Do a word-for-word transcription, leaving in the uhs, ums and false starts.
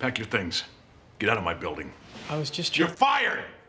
Pack your things. Get out of my building. I was just You're trying. fired!